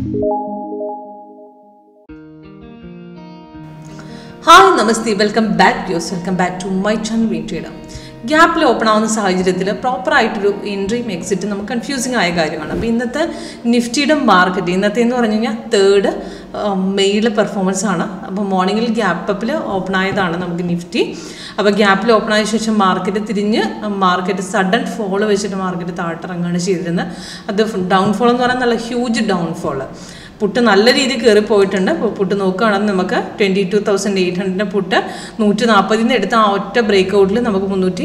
Hi, Namaste. Welcome back to my channel Trader. ഗ്യാപ്പിൽ open ആവുന്ന സാഹചര്യത്തിൽ പ്രോപ്പറായിട്ടൊരു എൻട്രിയും എക്സിറ്റും നമുക്ക് കൺഫ്യൂസിങ് ആയ കാര്യമാണ്. അപ്പോൾ ഇന്നത്തെ നിഫ്റ്റിയുടെ മാർക്കറ്റ് ഇന്നത്തെ എന്ന് പറഞ്ഞു കഴിഞ്ഞാൽ 3rd മെയിലെ പെർഫോമൻസ് ആണ്. അപ്പോൾ മോർണിംഗിൽ ഗ്യാപ്പിൽ ഓപ്പൺ ആയതാണ് നമുക്ക് നിഫ്റ്റി. അപ്പോൾ ഗ്യാപ്പിൽ ഓപ്പൺ ആയ ശേഷം മാർക്കറ്റ് തിരിഞ്ഞ് മാർക്കറ്റ് സഡൻ ഫോൾ വെച്ചിട്ട് മാർക്കറ്റ് താഴ്ത്തിറങ്ങുകയാണ് ചെയ്തിരുന്നത്. അത് ഡൗൺഫോൾ എന്ന് പറഞ്ഞാൽ നല്ല ഹ്യൂജ് ഡൗൺഫോൾ. പുട്ട് നല്ല രീതിയിൽ കയറി പോയിട്ടുണ്ട്. അപ്പോൾ പുട്ട് നോക്കുകയാണെങ്കിൽ നമുക്ക് 22,800 പുട്ട് 140 എടുത്ത ആ ഒറ്റ ബ്രേക്ക് ഔട്ടിൽ നമുക്ക്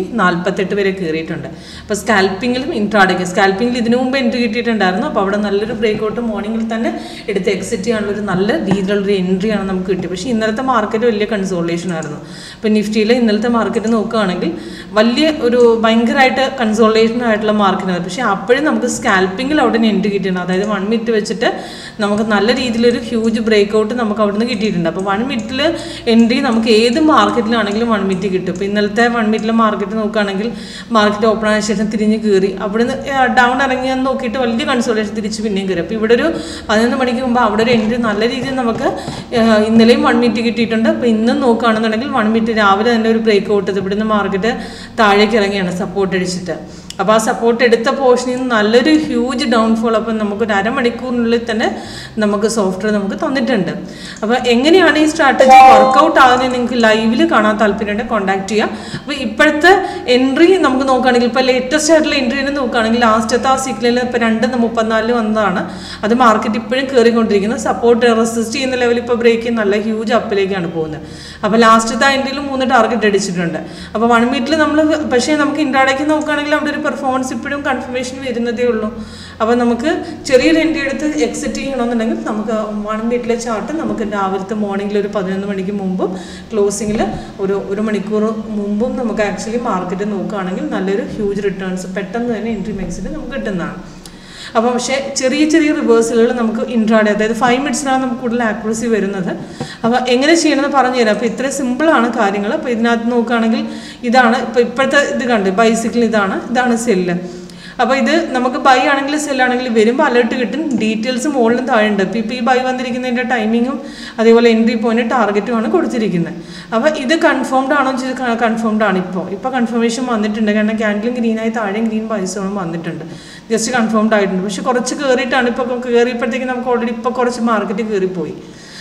348 വരെ കയറിയിട്ടുണ്ട്. അപ്പോൾ സ്കാൽപ്പിങ്ങിലും ഇൻട്രാഡേക്ക് സ്കാൽപ്പിങ്ങിൽ ഇതിനു മുമ്പ് എൻട്രി കിട്ടിയിട്ടുണ്ടായിരുന്നു. അപ്പോൾ അവിടെ നല്ലൊരു ബ്രേക്ക് ഔട്ട് മോർണിംഗിൽ തന്നെ എടുത്ത് എക്സിറ്റ് ചെയ്യാനുള്ളൊരു നല്ല രീതിയിലുള്ളൊരു എൻട്രിയാണ് നമുക്ക് കിട്ടിയത്. പക്ഷേ ഇന്നലത്തെ മാർക്കറ്റ് വലിയ കൺസോൾട്ടേഷൻ ആയിരുന്നു. ഇപ്പോൾ നിഫ്റ്റിയിൽ ഇന്നലത്തെ മാർക്കറ്റ് നോക്കുകയാണെങ്കിൽ വലിയ ഒരു ഭയങ്കരമായിട്ട് കൺസോൾട്ടേഷൻ ആയിട്ടുള്ള മാർക്കറ്റാണ്. പക്ഷേ അപ്പോഴും നമുക്ക് സ്കാൽപ്പിങ്ങിൽ അവിടെ നിന്ന് എൻട്രി കിട്ടിയിട്ടുണ്ട്. അതായത് 1 മിനിറ്റ് വെച്ചിട്ട് നമുക്ക് നല്ല രീതിയിലൊരു ഹ്യൂജ് ബ്രേക്ക് ഔട്ട് നമുക്ക് അവിടെ നിന്ന് കിട്ടിയിട്ടുണ്ട്. അപ്പോൾ 1 മിനിറ്റിൽ എൻട്രി നമുക്ക് ഏത് മാർക്കറ്റിലാണെങ്കിലും 1 മിനിറ്റ് കിട്ടും. ഇപ്പോൾ ഇന്നലത്തെ 1 മിനിറ്റിലെ മാർക്കറ്റ് നോക്കുകയാണെങ്കിൽ മാർക്കറ്റ് ഓപ്പൺ ആയ ശേഷം തിരിഞ്ഞ് കയറി അവിടെ നിന്ന് ഡൗൺ ഇറങ്ങിയെന്ന് നോക്കിയിട്ട് വലിയ കൺസോൾട്ടേഷൻ തിരിച്ച് പിന്നെയും കയറി. അപ്പോൾ ഇവിടെ ഒരു 11 മണിക്ക് മുമ്പ് അവിടെ ഒരു എൻട്രി നല്ല രീതിയിൽ നമുക്ക് ഇന്നലെയും 1 മിനിറ്റ് കിട്ടിയിട്ടുണ്ട്. അപ്പോൾ ഇന്നും നോക്കുകയാണെന്നുണ്ടെങ്കിൽ 1 മിനിറ്റ് രാവിലെ തന്നെ ഒരു ബ്രേക്ക് ഔട്ട് ഇവിടെ നിന്ന് മാർക്കറ്റ് താഴേക്ക് ഇറങ്ങിയാണ് സപ്പോർട്ട് അടിച്ചിട്ട്. അപ്പോൾ ആ സപ്പോർട്ട് എടുത്ത പോർഷനിൽ നിന്ന് നല്ലൊരു ഹ്യൂജ് ഡൗൺഫോൾ അപ്പോൾ നമുക്കൊരു അരമണിക്കൂറിനുള്ളിൽ തന്നെ നമുക്ക് സോഫ്റ്റ്വെയർ നമുക്ക് തന്നിട്ടുണ്ട്. അപ്പോൾ എങ്ങനെയാണ് ഈ സ്ട്രാറ്റജി വർക്കൗട്ട് ആകുന്നത് നിങ്ങൾക്ക് ലൈവിൽ കാണാൻ താല്പര്യമുണ്ട് കോൺടാക്ട് ചെയ്യുക. അപ്പോൾ ഇപ്പോഴത്തെ എൻട്രി നമുക്ക് നോക്കുകയാണെങ്കിൽ ഇപ്പോൾ ലേറ്റസ്റ്റ് ആയിട്ടുള്ള എൻട്രി നോക്കുകയാണെങ്കിൽ ലാസ്റ്റത്തെ ആ സിഗ്നൽ ഇപ്പോൾ 2:34 വന്നതാണ്. അത് മാർക്കറ്റ് ഇപ്പോഴും കയറിക്കൊണ്ടിരിക്കുന്നത്. സപ്പോർട്ട് റെസിസ്റ്റ് ചെയ്യുന്ന ലെവൽ ഇപ്പോൾ ബ്രേക്ക് ചെയ്യുന്ന നല്ല ഹ്യൂജ് അപ്പിലേക്കാണ് പോകുന്നത്. അപ്പോൾ ലാസ്റ്റത്തെ എൻട്രിയിൽ 3 ടാർഗറ്റ് അടിച്ചിട്ടുണ്ട്. അപ്പോൾ 1 മിനിറ്റിൽ നമ്മൾ പക്ഷേ നമുക്ക് ഇൻട്രാഡേക്ക് നോക്കുകയാണെങ്കിൽ അവിടെ ഒരു പെർഫോമൻസ് ഇപ്പോഴും കൺഫർമേഷൻ വരുന്നതേ ഉള്ളൂ. അപ്പോൾ നമുക്ക് ചെറിയൊരു എൻട്രി എടുത്ത് എക്സിറ്റ് ചെയ്യണമെന്നുണ്ടെങ്കിൽ നമുക്ക് 1 മിനിറ്റിലെ ചാർട്ട് നമുക്ക് രാവിലത്തെ മോർണിംഗിൽ ഒരു 11 മണിക്ക് മുമ്പും ക്ലോസിങ്ങിൽ ഒരു മണിക്കൂർ മുമ്പും നമുക്ക് ആക്ച്വലി മാർക്കറ്റ് നോക്കുകയാണെങ്കിൽ നല്ലൊരു ഹ്യൂജ് റിട്ടേൺസ് പെട്ടെന്ന് തന്നെ എൻട്രി എക്സിറ്റ് നമുക്ക് കിട്ടുന്നതാണ്. അപ്പോൾ പക്ഷേ ചെറിയ റിവേഴ്സലുകൾ നമുക്ക് ഇൻട്രാഡേ അതായത് 5 മിനിറ്റ്സിലാണ് നമുക്ക് കൂടുതൽ ആക്യുറസി വരുന്നത്. അപ്പോൾ എങ്ങനെ ചെയ്യണമെന്ന് പറഞ്ഞു തരാം. അപ്പോൾ ഇത്ര സിമ്പിളാണ് കാര്യങ്ങൾ. അപ്പോൾ ഇതിനകത്ത് നോക്കുകയാണെങ്കിൽ ഇതാണ് ഇപ്പോൾ ഇപ്പോഴത്തെ ഇത് കണ്ട് ബൈസിക്കിൾ ഇതാണ് സെല്ല്. അപ്പോൾ ഇത് നമുക്ക് ബൈ ആണെങ്കിലും സെല്ലാണെങ്കിലും വരുമ്പോൾ അലേർട്ട് കിട്ടും. ഡീറ്റെയിൽസ് മുകളിലും താഴെ ഉണ്ട്. ഇപ്പോൾ ഈ ബൈ വന്നിരിക്കുന്നതിൻ്റെ ടൈമിങ്ങും അതേപോലെ എൻട്രി പോയിന്റ് ടാർഗറ്റുമാണ് കൊടുത്തിരിക്കുന്നത്. അപ്പോൾ ഇത് കൺഫേംഡ് ആണോ ചോദിച്ചാൽ കൺഫേംഡ് ആണ്. ഇപ്പോൾ കൺഫർമേഷൻ വന്നിട്ടുണ്ട്. കാരണം ക്യാൻഡിലും ഗ്രീനായി താഴെയും ഗ്രീൻ പൈസകളും വന്നിട്ടുണ്ട്. ജസ്റ്റ് കൺഫേംഡ് ആയിട്ടുണ്ട്. പക്ഷെ കുറച്ച് കയറിയിട്ടാണ് ഇപ്പോൾ കയറിയപ്പോഴത്തേക്ക് നമുക്ക് ഓൾറെഡി ഇപ്പോൾ കുറച്ച് മാർക്കറ്റ് കയറിപ്പോയി.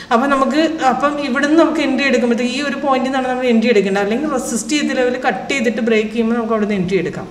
അപ്പം ഇവിടുന്ന് നമുക്ക് എൻട്രി എടുക്കുമ്പോഴത്തേക്ക് ഈ ഒരു പോയിന്റിൽ നിന്നാണ് നമ്മൾ എൻട്രി എടുക്കേണ്ടത്. അല്ലെങ്കിൽ റെസിസ്റ്റ് ചെയ്ത ലെവൽ കട്ട് ചെയ്തിട്ട് ബ്രേക്ക് ചെയ്യുമ്പോൾ നമുക്ക് അവിടെ നിന്ന് എൻട്രി എടുക്കാം.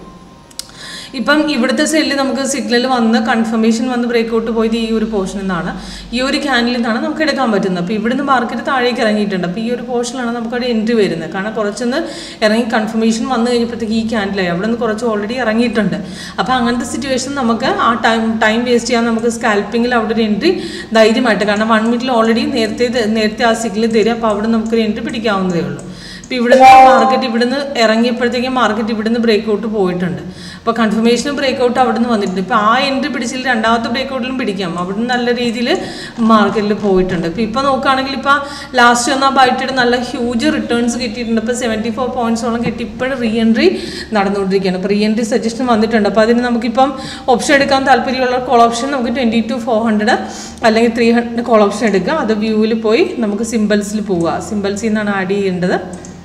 ഇപ്പം ഇവിടുത്തെ സെല്ല് നമുക്ക് സിഗ്നൽ വന്ന് കൺഫർമേഷൻ വന്ന് ബ്രേക്ക് ഔട്ട് പോയത് ഈ ഒരു പോർഷനിൽ നിന്നാണ്, ഈ ഒരു ക്യാൻഡിൽ നിന്നാണ് നമുക്ക് എടുക്കാൻ പറ്റുന്നത്. അപ്പോൾ ഇവിടുന്ന് മാർക്കറ്റ് താഴേക്ക് ഇറങ്ങിയിട്ടുണ്ട്. അപ്പോൾ ഈ ഒരു പോർഷനിലാണ് നമുക്കവിടെ എൻട്രി വരുന്നത്. കാരണം കുറച്ചൊന്ന് ഇറങ്ങി കൺഫർമേഷൻ വന്നു കഴിഞ്ഞപ്പോഴത്തേക്ക് ഈ ക്യാൻഡിലായി അവിടെ നിന്ന് കുറച്ച് ഓൾറെഡി ഇറങ്ങിയിട്ടുണ്ട്. അപ്പോൾ അങ്ങനത്തെ സിറ്റുവേഷൻ നമുക്ക് ആ ടൈം വേസ്റ്റ് ചെയ്യാൻ നമുക്ക് സ്കാൽപ്പിങ്ങിൽ അവിടെ ഒരു എൻട്രി ധൈര്യമായിട്ട്, കാരണം 1 മിനിറ്റിൽ ഓൾറെഡി നേരത്തെ ആ സിഗ്നൽ തരും. അപ്പോൾ അവിടെ നമുക്കൊരു എൻട്രി പിടിക്കാവുന്നതേ ഉള്ളൂ. ഇപ്പോൾ ഇവിടുന്ന് മാർക്കറ്റ് ഇവിടുന്ന് ഇറങ്ങിയപ്പോഴത്തേക്കും മാർക്കറ്റ് ഇവിടുന്ന് ബ്രേക്ക് ഔട്ട് പോയിട്ടുണ്ട്. അപ്പോൾ കൺഫർമേഷനും ബ്രേക്ക് ഔട്ട് അവിടെ നിന്ന് വന്നിട്ടുണ്ട്. ഇപ്പോൾ ആ എൻട്രി പിടിച്ചിൽ രണ്ടാമത്തെ ബ്രേക്ക് ഔട്ടിലും പിടിക്കാം. അവിടുന്ന് നല്ല രീതിയിൽ മാർക്കറ്റിൽ പോയിട്ടുണ്ട്. ഇപ്പോൾ നോക്കുകയാണെങ്കിൽ ഇപ്പോൾ ലാസ്റ്റ് വന്ന ബൈറ്റിയുടെ നല്ല ഹ്യൂജ് റിട്ടേൺസ് കിട്ടിയിട്ടുണ്ട്. ഇപ്പോൾ 74 പോയിന്റ്സോളം കിട്ടി. ഇപ്പോഴും റീ എൻട്രി നടന്നുകൊണ്ടിരിക്കുകയാണ്. അപ്പോൾ റീ എൻട്രി സജഷൻ വന്നിട്ടുണ്ട്. അപ്പോൾ അതിന് നമുക്കിപ്പം ഓപ്ഷൻ എടുക്കാൻ താല്പര്യമുള്ള കോൾ ഓപ്ഷൻ നമുക്ക് 22,400 അല്ലെങ്കിൽ 300 കോൾ ഓപ്ഷൻ എടുക്കുക. അത് വ്യൂവിൽ പോയി നമുക്ക് സിമ്പിൾസിൽ പോവുക. സിമ്പിൾസിൽ നിന്നാണ് ആഡ് ചെയ്യേണ്ടത്.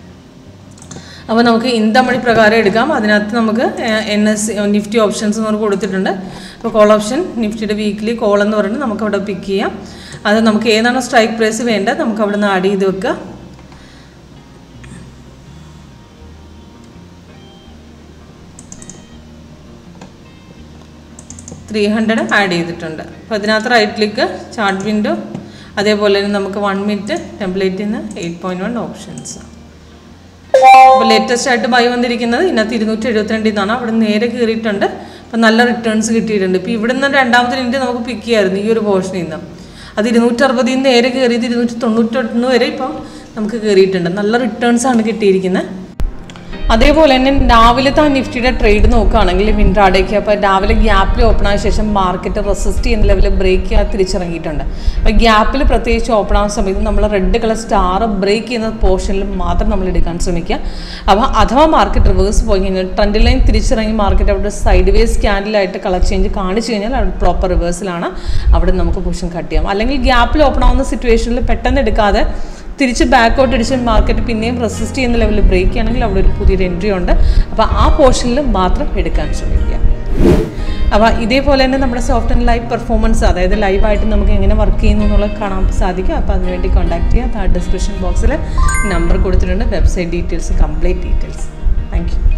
അപ്പോൾ നമുക്ക് ഇന്ദമണി പ്രകാരം എടുക്കാം. അതിനകത്ത് നമുക്ക് നിഫ്റ്റി ഓപ്ഷൻസ് എന്ന് പറഞ്ഞ് കൊടുത്തിട്ടുണ്ട്. അപ്പോൾ കോൾ ഓപ്ഷൻ നിഫ്റ്റിയുടെ വീക്ക്ലി കോൾ എന്ന് പറഞ്ഞിട്ട് നമുക്ക് അവിടെ പിക്ക് ചെയ്യാം. അത് നമുക്ക് ഏതാണോ സ്ട്രൈക്ക് പ്രൈസ് വേണ്ടത് നമുക്ക് അവിടെ നിന്ന് ആഡ് ചെയ്ത് വെക്കുക. $300 ആഡ് ചെയ്തിട്ടുണ്ട്. അപ്പോൾ അതിനകത്ത് റൈറ്റ് ക്ലിക്ക് ചാർട്ട് വിൻഡോ, അതേപോലെ തന്നെ നമുക്ക് 1 മിനിറ്റ് ടെംപ്ലേറ്റിൽ നിന്ന് 8.1 ഓപ്ഷൻസ്. അപ്പോൾ ലേറ്റസ്റ്റ് ആയിട്ട് ബൈ വന്നിരിക്കുന്നത് ഇതിനകത്ത് 272 എന്നാണ്. അവിടെ നേരെ കയറിയിട്ടുണ്ട്. അപ്പോൾ നല്ല റിട്ടേൺസ് കിട്ടിയിട്ടുണ്ട്. ഇപ്പോൾ ഇവിടെ നിന്ന് രണ്ടാമത്തെ എൻട്രി നമുക്ക് പിക്ക് ചെയ്യാമായിരുന്നു ഈ ഒരു പോർഷനിൽ നിന്ന്. അത് 260 നേരെ കയറിയത് 291 വരെ ഇപ്പം നമുക്ക് കയറിയിട്ടുണ്ട്. നല്ല റിട്ടേൺസാണ് കിട്ടിയിരിക്കുന്നത്. അതേപോലെ തന്നെ രാവിലത്തെ നിഫ്റ്റിയുടെ ട്രേഡ് നോക്കുകയാണെങ്കിൽ ഇൻട്രാഡേക്ക് അപ്പോൾ രാവിലെ ഗ്യാപ്പിൽ ഓപ്പൺ ആയ ശേഷം മാർക്കറ്റ് റെസിസ്റ്റ് ചെയ്യുന്ന ലെവലിൽ ബ്രേക്ക് ചെയ്യാൻ തിരിച്ചിറങ്ങിയിട്ടുണ്ട്. അപ്പോൾ ഗ്യാപ്പിൽ പ്രത്യേകിച്ച് ഓപ്പൺ ആവുന്ന സമയത്ത് നമ്മൾ റെഡ് കളർ സ്റ്റാർ ബ്രേക്ക് ചെയ്യുന്ന പോർഷനിൽ മാത്രം നമ്മൾ എടുക്കാൻ ശ്രമിക്കുക. അപ്പോൾ അഥവാ മാർക്കറ്റ് റിവേഴ്സ് പോയി കഴിഞ്ഞാൽ ട്രെൻഡ് ലൈൻ തിരിച്ചിറങ്ങി മാർക്കറ്റ് അവിടെ സൈഡ് വേസ് ക്യാൻഡിലായിട്ട് കളർ ചേഞ്ച് കാണിച്ചു കഴിഞ്ഞാൽ അവിടെ പ്രോപ്പർ റിവേഴ്സിലാണ്, അവിടെ നമുക്ക് പൊസിഷൻ കട്ട് ചെയ്യാം. അല്ലെങ്കിൽ ഗ്യാപ്പിൽ ഓപ്പൺ ആവുന്ന സിറ്റുവേഷനിൽ പെട്ടെന്ന് എടുക്കാതെ തിരിച്ച് ബാക്കൗട്ട് അടിച്ച് മാർക്കറ്റ് പിന്നെയും റെസിസ്റ്റ് ചെയ്യുന്ന ലെവലിൽ ബ്രേക്ക് ചെയ്യണമെങ്കിൽ അവിടെ ഒരു പുതിയൊരു എൻട്രി ഉണ്ട്. അപ്പോൾ ആ പോർഷനിൽ മാത്രം എടുക്കാൻ ശ്രമിക്കുക. അപ്പോൾ ഇതേപോലെ തന്നെ നമ്മുടെ സോഫ്റ്റ് ആൻഡ് ലൈവ് പെർഫോമൻസ്, അതായത് ലൈവായിട്ട് നമുക്ക് എങ്ങനെ വർക്ക് ചെയ്യുന്നു എന്നുള്ളത് കാണാൻ സാധിക്കും. അപ്പോൾ അതിനുവേണ്ടി കോൺടാക്ട് ചെയ്യുക. ഡിസ്ക്രിപ്ഷൻ ബോക്സിൽ നമ്പർ കൊടുത്തിട്ടുണ്ട്, website details, complete details. Thank U.